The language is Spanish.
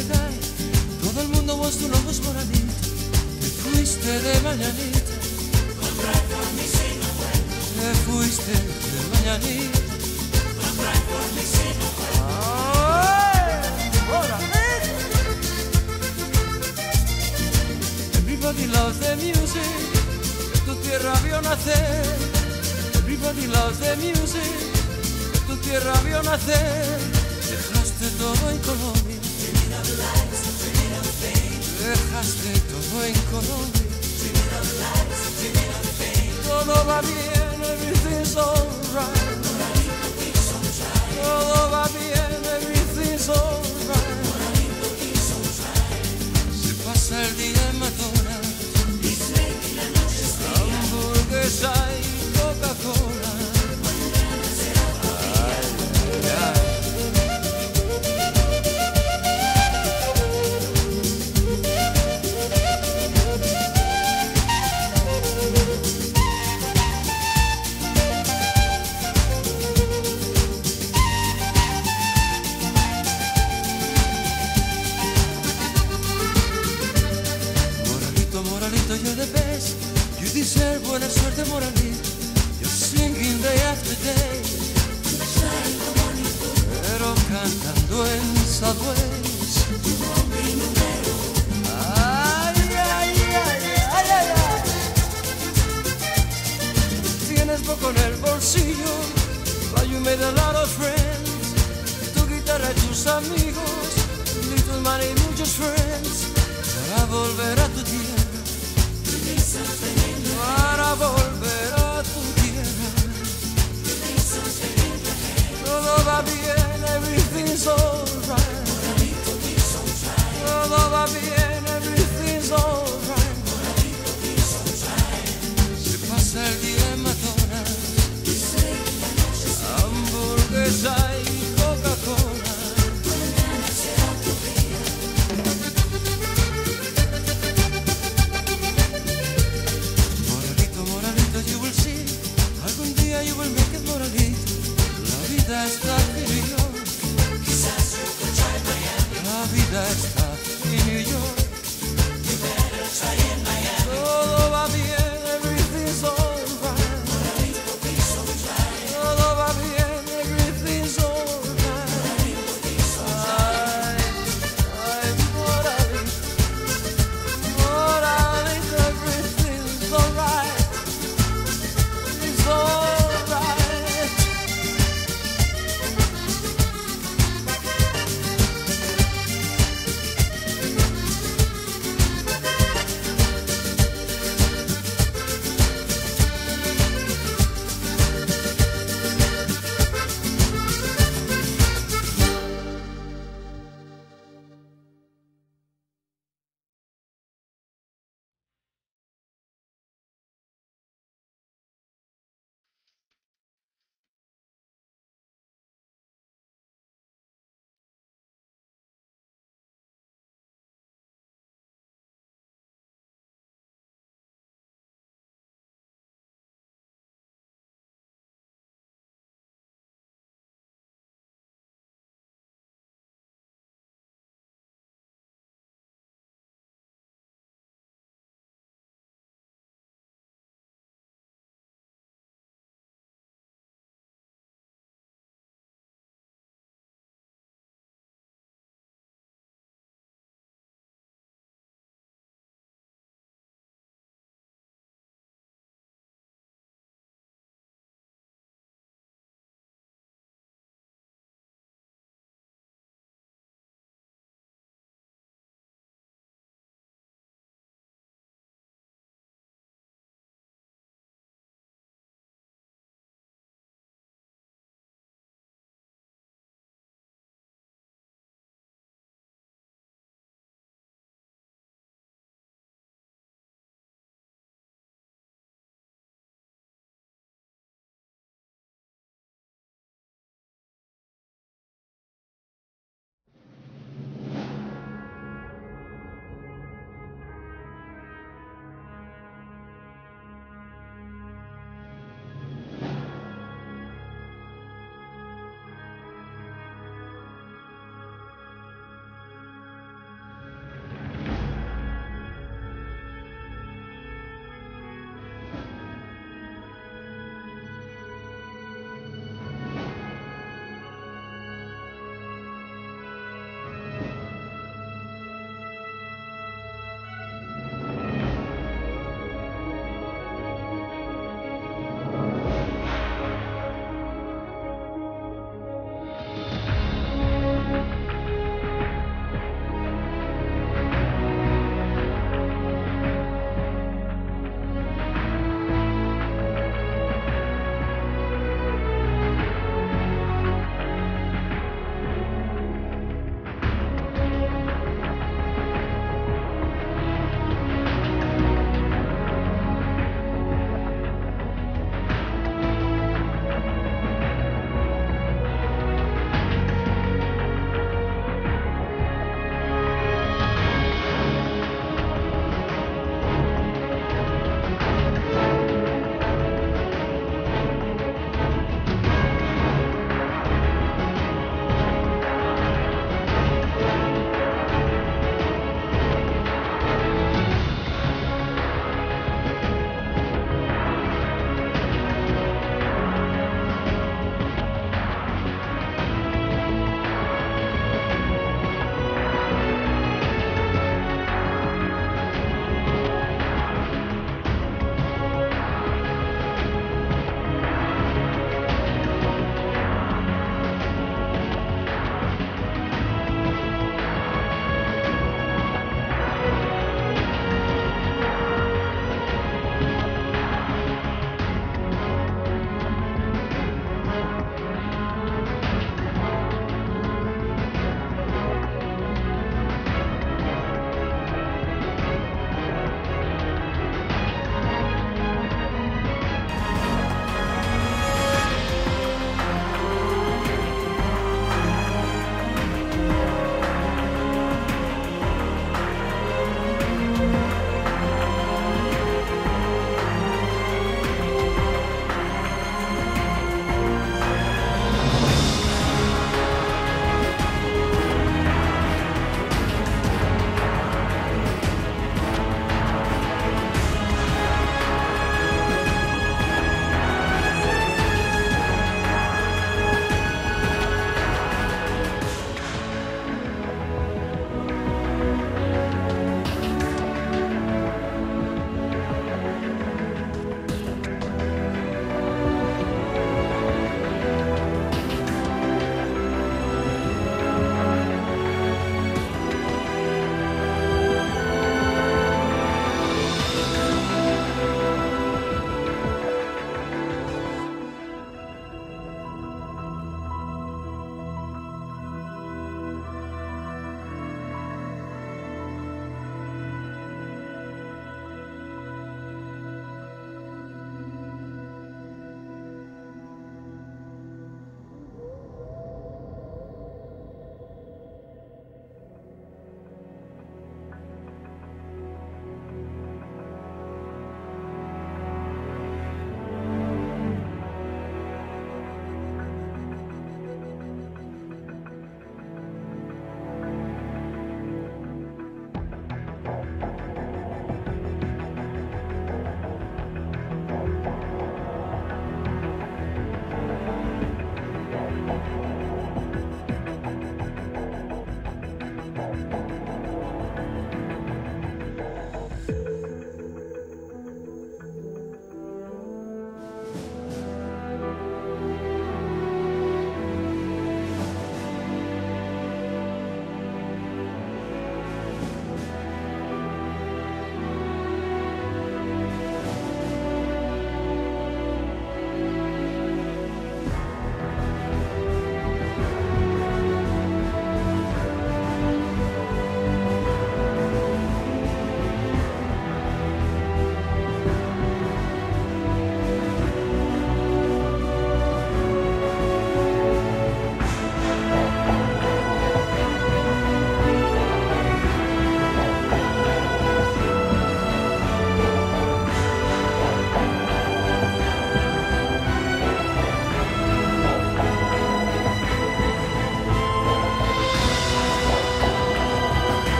me cae. Todo el mundo vos tu nombre es moralito. Te fuiste de mañanita. Te fuiste de mañanita. Everybody loves the music. Tu tierra vio nacer. Everybody loves the music. Tu tierra vio nacer. Dejaste todo en Colombia. Dejaste todo en Colombia. Todo va bien, everything's alright. Todo va bien, everything's alright. Se pasa el día en McDonald's, hamburguesa y Coca-Cola. You're the best, you deserve buena suerte, moralito. You're singing day after day, pero cantando en subways. Ay, ay, ay, ay, ay, ay. Tienes poco en el bolsillo, but you made a lot of friends. Tu guitarra y tus amigos, little money y muchos friends. Para volver a tu tierra, para volver a tu tierra. Todo va bien, everything's alright. Todo va bien, everything's alright. Se pasa el día en McDonald's, hamburguesa y Coca-Cola. You will make it moralito. La vida está en New York. Quizás you could try Miami. La vida está en New York.